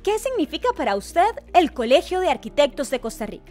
¿Qué significa para usted el Colegio de Arquitectos de Costa Rica?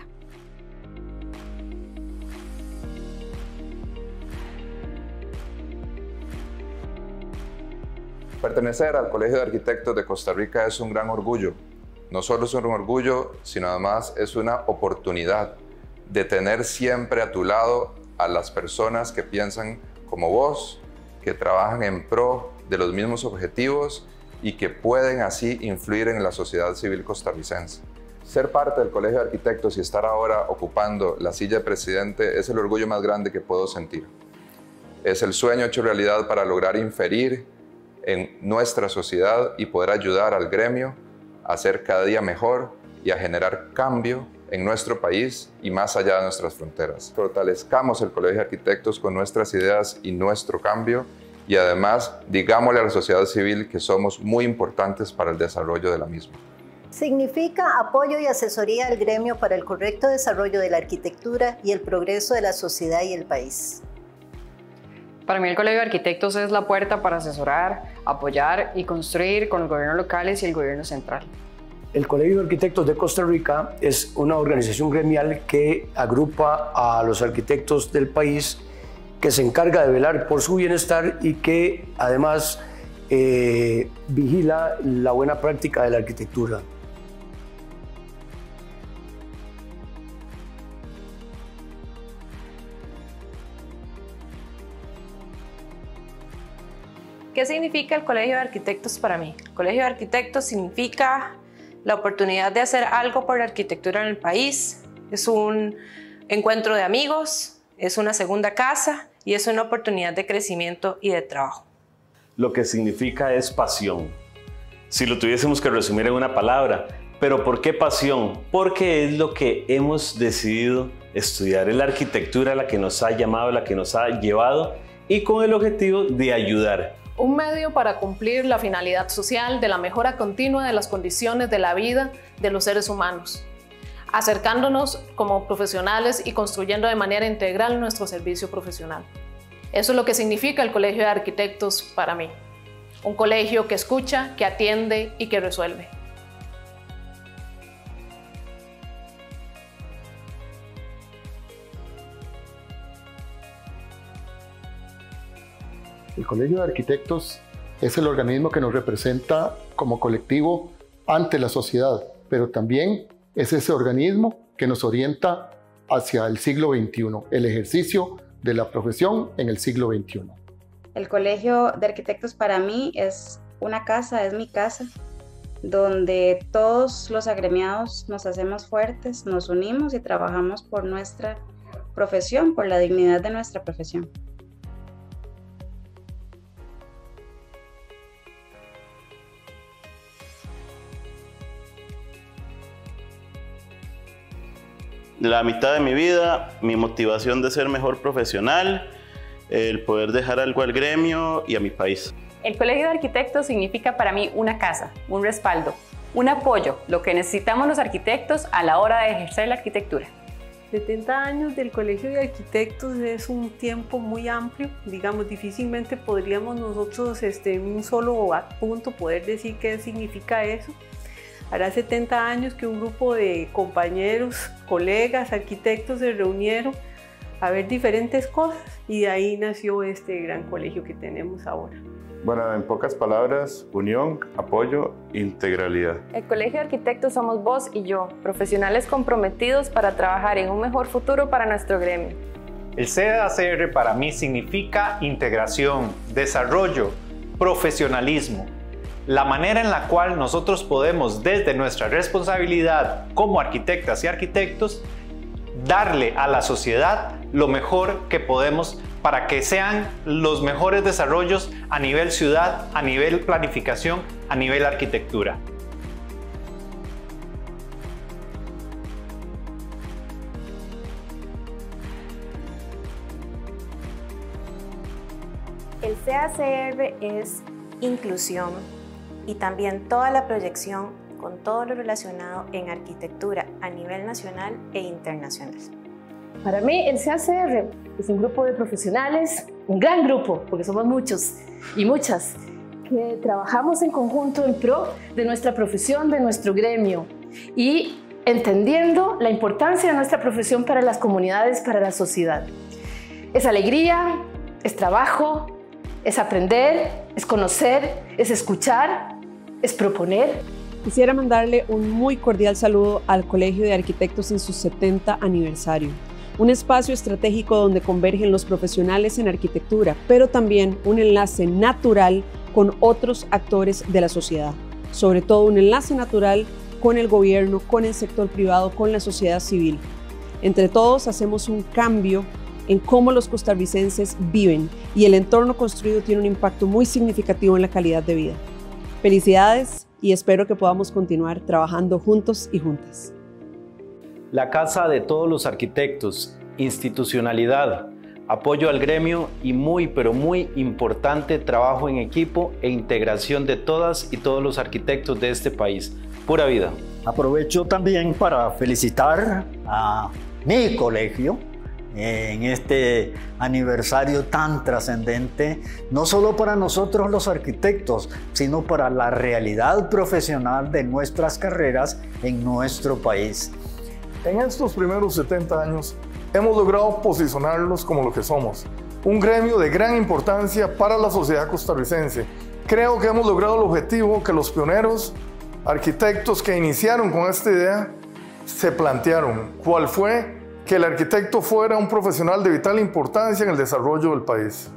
Pertenecer al Colegio de Arquitectos de Costa Rica es un gran orgullo. No solo es un orgullo, sino además es una oportunidad de tener siempre a tu lado a las personas que piensan como vos, que trabajan en pro de los mismos objetivos y que pueden así influir en la sociedad civil costarricense. Ser parte del Colegio de Arquitectos y estar ahora ocupando la silla de presidente es el orgullo más grande que puedo sentir. Es el sueño hecho realidad para lograr inferir en nuestra sociedad y poder ayudar al gremio a ser cada día mejor y a generar cambio en nuestro país y más allá de nuestras fronteras. Fortalezcamos el Colegio de Arquitectos con nuestras ideas y nuestro cambio y además digámosle a la sociedad civil que somos muy importantes para el desarrollo de la misma. Significa apoyo y asesoría al gremio para el correcto desarrollo de la arquitectura y el progreso de la sociedad y el país. Para mí el Colegio de Arquitectos es la puerta para asesorar, apoyar y construir con los gobiernos locales y el gobierno central. El Colegio de Arquitectos de Costa Rica es una organización gremial que agrupa a los arquitectos del país, que se encarga de velar por su bienestar y que además vigila la buena práctica de la arquitectura. ¿Qué significa el Colegio de Arquitectos para mí? El Colegio de Arquitectos significa la oportunidad de hacer algo por la arquitectura en el país. Es un encuentro de amigos, es una segunda casa y es una oportunidad de crecimiento y de trabajo. Lo que significa es pasión. Si lo tuviésemos que resumir en una palabra, ¿pero por qué pasión? Porque es lo que hemos decidido estudiar. Es la arquitectura la que nos ha llamado, la que nos ha llevado y con el objetivo de ayudar. Un medio para cumplir la finalidad social de la mejora continua de las condiciones de la vida de los seres humanos, acercándonos como profesionales y construyendo de manera integral nuestro servicio profesional. Eso es lo que significa el Colegio de Arquitectos para mí. Un colegio que escucha, que atiende y que resuelve. El Colegio de Arquitectos es el organismo que nos representa como colectivo ante la sociedad, pero también es ese organismo que nos orienta hacia el siglo XXI, el ejercicio de la profesión en el siglo XXI. El Colegio de Arquitectos para mí es una casa, es mi casa, donde todos los agremiados nos hacemos fuertes, nos unimos y trabajamos por nuestra profesión, por la dignidad de nuestra profesión. La mitad de mi vida, mi motivación de ser mejor profesional, el poder dejar algo al gremio y a mi país. El Colegio de Arquitectos significa para mí una casa, un respaldo, un apoyo, lo que necesitamos los arquitectos a la hora de ejercer la arquitectura. 70 años del Colegio de Arquitectos es un tiempo muy amplio, digamos, difícilmente podríamos nosotros en un solo punto poder decir qué significa eso. Hará 70 años que un grupo de compañeros, colegas, arquitectos se reunieron a ver diferentes cosas y de ahí nació este gran colegio que tenemos ahora. Bueno, en pocas palabras, unión, apoyo, integralidad. El Colegio de Arquitectos somos vos y yo, profesionales comprometidos para trabajar en un mejor futuro para nuestro gremio. El CACR para mí significa integración, desarrollo, profesionalismo. La manera en la cual nosotros podemos, desde nuestra responsabilidad como arquitectas y arquitectos, darle a la sociedad lo mejor que podemos para que sean los mejores desarrollos a nivel ciudad, a nivel planificación, a nivel arquitectura. El CACR es inclusión y también toda la proyección con todo lo relacionado en arquitectura a nivel nacional e internacional. Para mí el CACR es un grupo de profesionales, un gran grupo, porque somos muchos y muchas, que trabajamos en conjunto en pro de nuestra profesión, de nuestro gremio y entendiendo la importancia de nuestra profesión para las comunidades, para la sociedad. Es alegría, es trabajo, es aprender, es conocer, es escuchar, es proponer. Quisiera mandarle un muy cordial saludo al Colegio de Arquitectos en su 70 aniversario. Un espacio estratégico donde convergen los profesionales en arquitectura, pero también un enlace natural con otros actores de la sociedad. Sobre todo un enlace natural con el gobierno, con el sector privado, con la sociedad civil. Entre todos hacemos un cambio en cómo los costarricenses viven y el entorno construido tiene un impacto muy significativo en la calidad de vida. Felicidades y espero que podamos continuar trabajando juntos y juntas. La Casa de todos los arquitectos, institucionalidad, apoyo al gremio y pero muy importante trabajo en equipo e integración de todas y todos los arquitectos de este país. Pura vida. Aprovecho también para felicitar a mi colegio en este aniversario tan trascendente, no solo para nosotros los arquitectos, sino para la realidad profesional de nuestras carreras en nuestro país. En estos primeros 70 años hemos logrado posicionarlos como lo que somos, un gremio de gran importancia para la sociedad costarricense. Creo que hemos logrado el objetivo que los pioneros arquitectos que iniciaron con esta idea se plantearon, cuál fue que el arquitecto fuera un profesional de vital importancia en el desarrollo del país.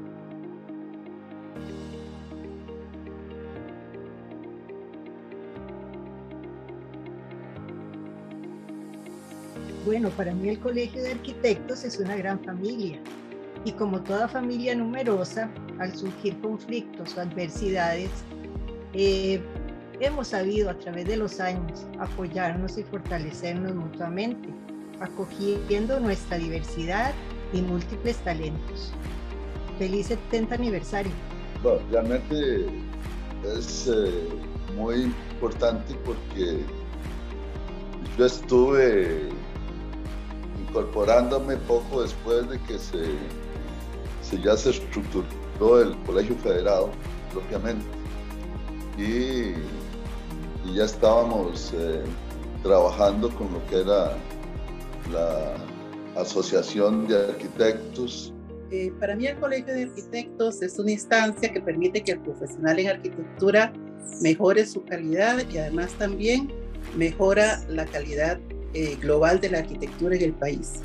Bueno, para mí el Colegio de Arquitectos es una gran familia y como toda familia numerosa, al surgir conflictos o adversidades, hemos sabido a través de los años apoyarnos y fortalecernos mutuamente, acogiendo nuestra diversidad y múltiples talentos. ¡Feliz 70 aniversario! Bueno, realmente es muy importante porque yo estuve incorporándome poco después de que ya se estructuró el Colegio Federado propiamente y ya estábamos trabajando con lo que era la Asociación de Arquitectos. Para mí el Colegio de Arquitectos es una instancia que permite que el profesional en arquitectura mejore su calidad y además también mejora la calidad global de la arquitectura en el país.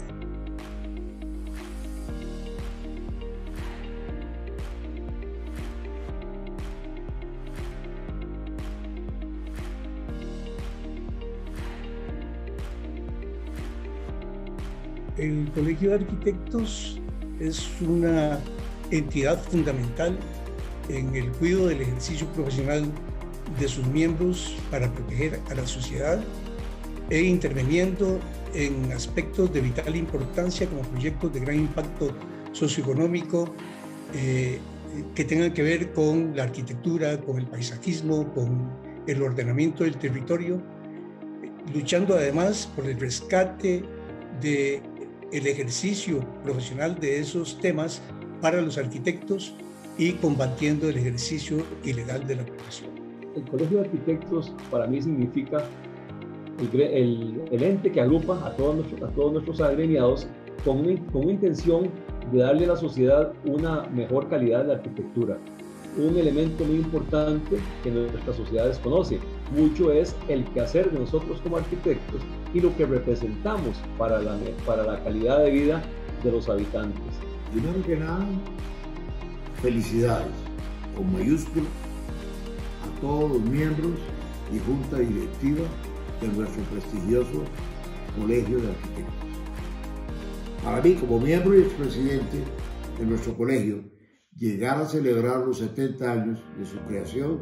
El Colegio de Arquitectos es una entidad fundamental en el cuidado del ejercicio profesional de sus miembros para proteger a la sociedad e interviniendo en aspectos de vital importancia como proyectos de gran impacto socioeconómico que tengan que ver con la arquitectura, con el paisajismo, con el ordenamiento del territorio, luchando además por el rescate del ejercicio profesional de esos temas para los arquitectos y combatiendo el ejercicio ilegal de la profesión. El Colegio de Arquitectos para mí significa el ente que agrupa a todos nuestros agremiados con una intención de darle a la sociedad una mejor calidad de la arquitectura. Un elemento muy importante que nuestra sociedad desconoce mucho es el quehacer de nosotros como arquitectos y lo que representamos para la calidad de vida de los habitantes. Primero que nada, felicidades con mayúscula a todos los miembros y junta directiva de nuestro prestigioso Colegio de Arquitectos. Para mí, como miembro y expresidente de nuestro colegio, llegar a celebrar los 70 años de su creación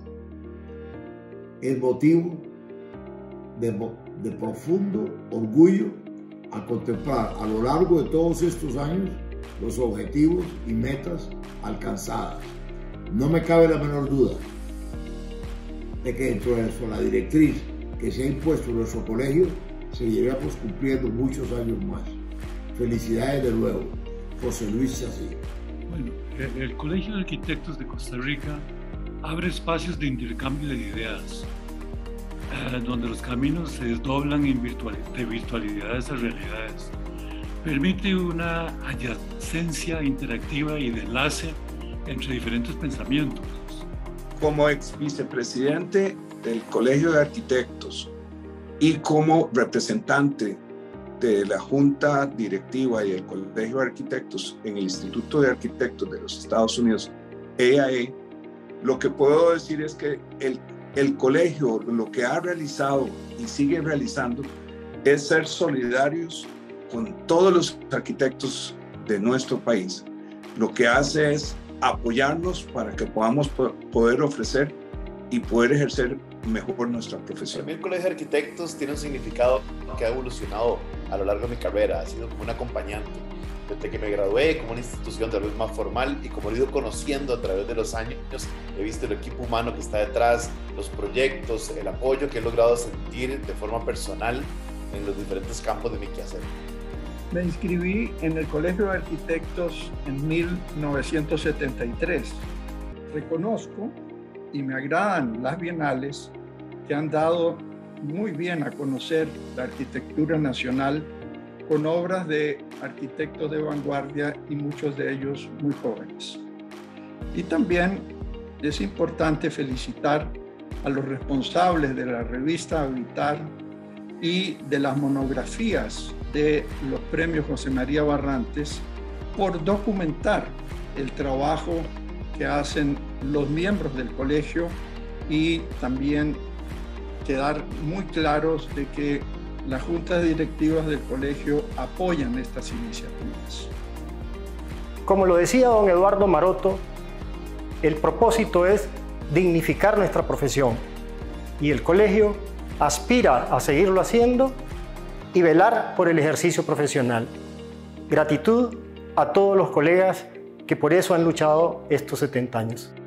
es motivo de profundo orgullo al contemplar a lo largo de todos estos años los objetivos y metas alcanzadas. No me cabe la menor duda de que dentro de eso la directriz que se ha impuesto en nuestro colegio seguiremos cumpliendo muchos años más. Felicidades de nuevo, José Luis Chacín. Bueno, El Colegio de Arquitectos de Costa Rica abre espacios de intercambio de ideas, donde los caminos se desdoblan de virtualidades a realidades. Permite una adyacencia interactiva y de enlace entre diferentes pensamientos. Como ex vicepresidente del Colegio de Arquitectos y como representante de la Junta Directiva y el Colegio de Arquitectos en el Instituto de Arquitectos de los Estados Unidos, EAE, lo que puedo decir es que el colegio lo que ha realizado y sigue realizando es ser solidarios con todos los arquitectos de nuestro país. Lo que hace es apoyarnos para que podamos poder ofrecer y poder ejercer mejor nuestra profesión. Para mí el Colegio de Arquitectos tiene un significado que ha evolucionado a lo largo de mi carrera, ha sido como un acompañante. Desde que me gradué como una institución de vez más formal y como lo he ido conociendo a través de los años, he visto el equipo humano que está detrás, los proyectos, el apoyo que he logrado sentir de forma personal en los diferentes campos de mi quehacer. Me inscribí en el Colegio de Arquitectos en 1973. Reconozco y me agradan las bienales que han dado muy bien a conocer la arquitectura nacional con obras de arquitectos de vanguardia y muchos de ellos muy jóvenes. Y también es importante felicitar a los responsables de la revista Habitar y de las monografías de los premios José María Barrantes por documentar el trabajo que hacen los miembros del colegio y también quedar muy claros de que las juntas directivas del colegio apoyan estas iniciativas. Como lo decía don Eduardo Maroto, el propósito es dignificar nuestra profesión y el colegio aspira a seguirlo haciendo y velar por el ejercicio profesional. Gratitud a todos los colegas que por eso han luchado estos 70 años.